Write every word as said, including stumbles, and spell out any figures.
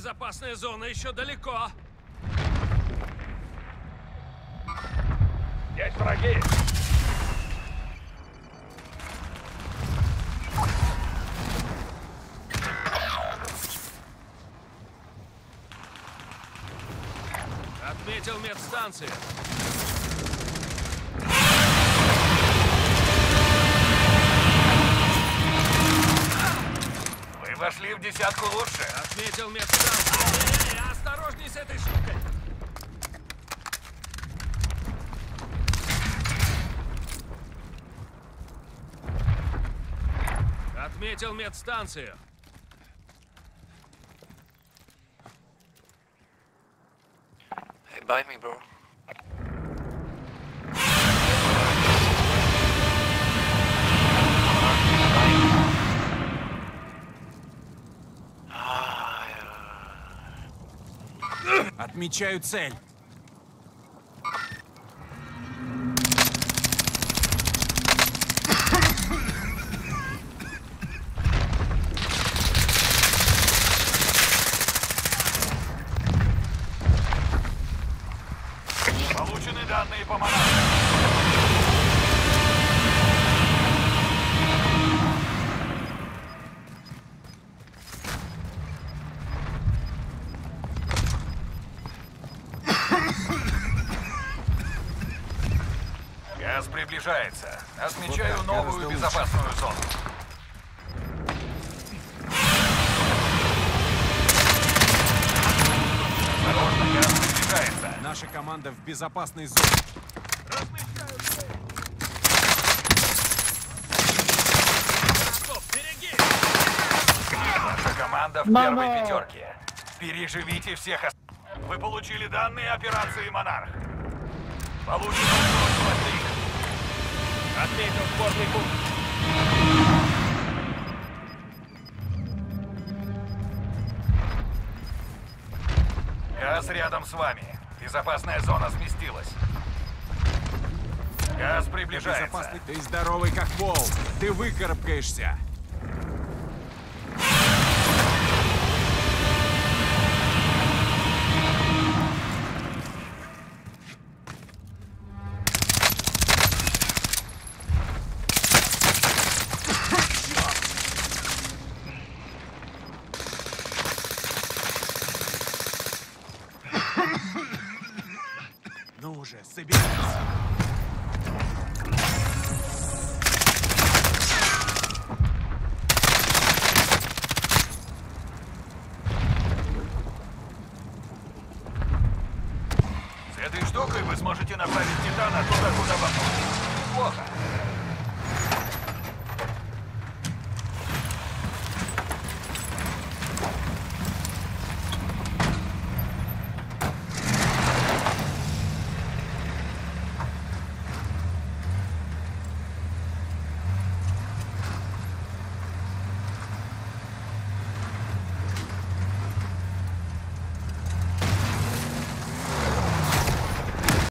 Безопасная зона еще далеко. Есть враги! Отметил медстанцию. Вы вошли в десятку лучше. Отметил медстанцию. Эй, осторожней с этой штукой. Отметил медстанцию. Hey, buy me, bro. Отмечаю цель. Получены данные по монарху. Газ приближается. Отмечаю Вот так, новую гораздо безопасную зону. Осторожно, газ приближается. Наша команда в безопасной зоне. Стоп, береги! Наша команда в Мама. первой пятерке. Переживите всех ос... Вы получили данные операции «Монарх». Получено устройство три. Отметил сборный пункт. Газ рядом с вами. Безопасная зона сместилась. Газ приближается. Безопасный. Ты здоровый как вол. Ты выкарабкаешься. Ну уже, собирайся. С этой штукой вы сможете направить Титана туда, куда вам нужно. Плохо.